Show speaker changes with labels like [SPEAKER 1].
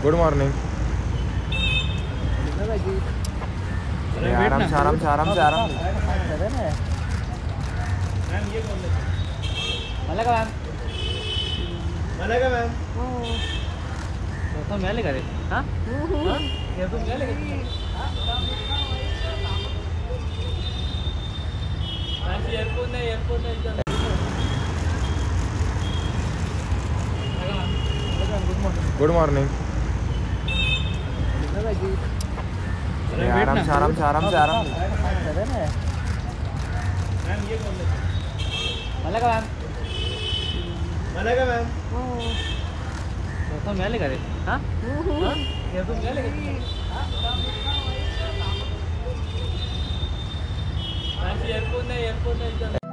[SPEAKER 1] Good morning. आराम से आराम से आराम से आराम से।
[SPEAKER 2] मैम ये कौन है? मलेगा मैम, मलेगा मैम। तो मैं लेगा रे। हाँ ये तो मैं लेगा। एयरफोन है एकदम।
[SPEAKER 1] Good morning. आराम से आराम से आराम से आराम से।
[SPEAKER 2] मैम ये कौन है? मलेगा मैम, मलेगा मैम। तो मैं लेगा रे। हाँ ये तो मैं लेगा। एयरफोन है एकदम।